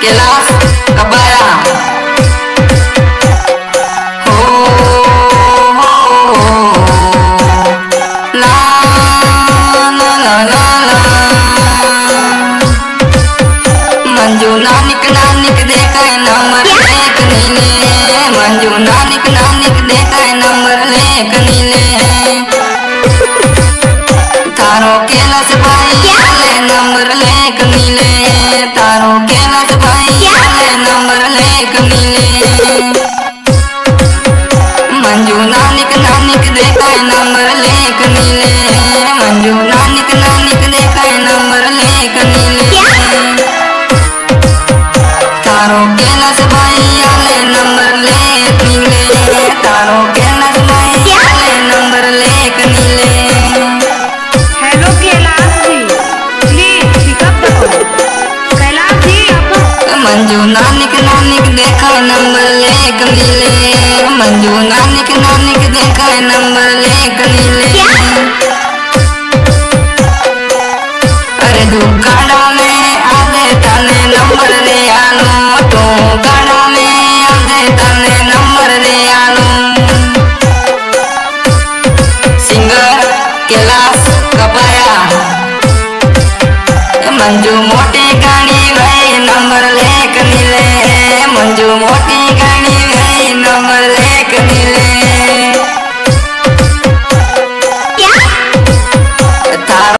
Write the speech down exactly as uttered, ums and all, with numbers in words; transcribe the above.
कैलाश कबाया हो, हो, हो ला ला ला ला ला मंजू नानिक नानिक देखा नंबर एक नीले मंजू नानिक नानिक देखा नंबर एक नीले तारो कैलाश भाई आले नंबर लेक नीले तारो कैलाश भाई आले नंबर लेक नीले मंजू नानिक नानिक देखा नंबर लेक नीले मंजू नानिक नानिक देखा नंबर लेक नीले तारो कैलाश भाई आले नंबर लेक नीले तारो कैलाश भाई आले नंबर लेक नीले। Hello Kailash ji, please pick up करो। कैलाश जी आप मंजू नानिक नानिक देखा नंबर लेक नीले मंजू नानिक नानिक देखा नंबर लेक नीले अरे तू गाड़ा में आले ताने नंबर ले आलो तो गाड़ा में आले ताने नंबर ले आलो सिंगर कैलाश कबाया मंजू